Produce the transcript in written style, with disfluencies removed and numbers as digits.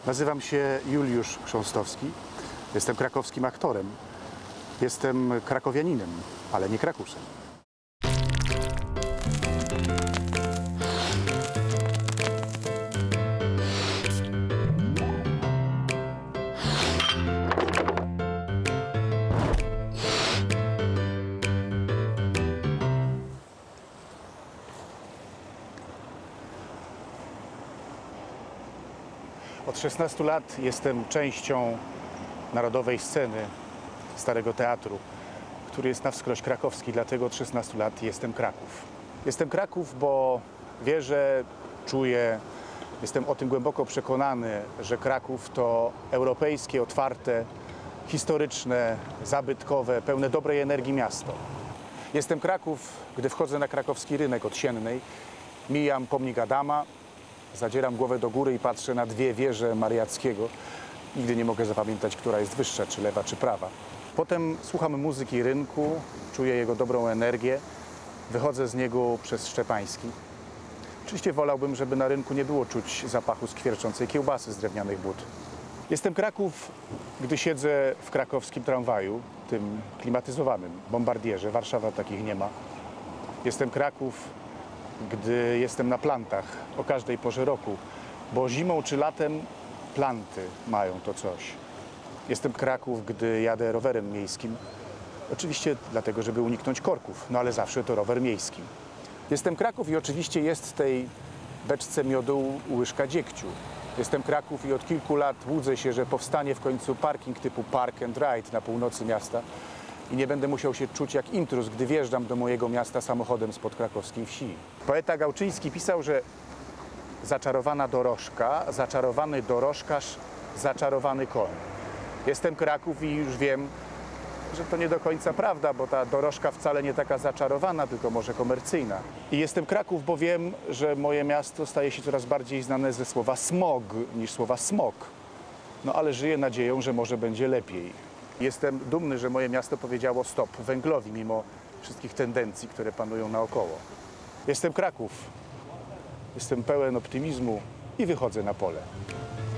Nazywam się Juliusz Chrząstowski, jestem krakowskim aktorem, jestem krakowianinem, ale nie krakusem. Od 16 lat jestem częścią narodowej sceny Starego Teatru, który jest na wskroś krakowski, dlatego od 16 lat jestem Kraków. Jestem Kraków, bo wierzę, czuję, jestem o tym głęboko przekonany, że Kraków to europejskie, otwarte, historyczne, zabytkowe, pełne dobrej energii miasto. Jestem Kraków, gdy wchodzę na krakowski rynek od Siennej, mijam pomnik Adama, zadzieram głowę do góry i patrzę na dwie wieże Mariackiego. Nigdy nie mogę zapamiętać, która jest wyższa, czy lewa, czy prawa. Potem słucham muzyki rynku, czuję jego dobrą energię, wychodzę z niego przez Szczepański. Oczywiście wolałbym, żeby na rynku nie było czuć zapachu skwierczącej kiełbasy z drewnianych but. Jestem Kraków, gdy siedzę w krakowskim tramwaju, tym klimatyzowanym, bombardierze. Warszawa takich nie ma. Jestem Kraków, gdy jestem na plantach o każdej porze roku, bo zimą czy latem planty mają to coś. Jestem Kraków, gdy jadę rowerem miejskim. Oczywiście dlatego, żeby uniknąć korków, no ale zawsze to rower miejski. Jestem Kraków i oczywiście jest w tej beczce miodu łyżka dziegciu. Jestem Kraków i od kilku lat łudzę się, że powstanie w końcu parking typu Park and Ride na północy miasta i nie będę musiał się czuć jak intruz, gdy wjeżdżam do mojego miasta samochodem spod krakowskiej wsi. Poeta Gałczyński pisał, że zaczarowana dorożka, zaczarowany dorożkarz, zaczarowany koń. Jestem Kraków i już wiem, że to nie do końca prawda, bo ta dorożka wcale nie taka zaczarowana, tylko może komercyjna. I jestem Kraków, bo wiem, że moje miasto staje się coraz bardziej znane ze słowa smog niż słowa smog. No ale żyję nadzieją, że może będzie lepiej. Jestem dumny, że moje miasto powiedziało stop węglowi, mimo wszystkich tendencji, które panują naokoło. Jestem Kraków, jestem pełen optymizmu i wychodzę na pole.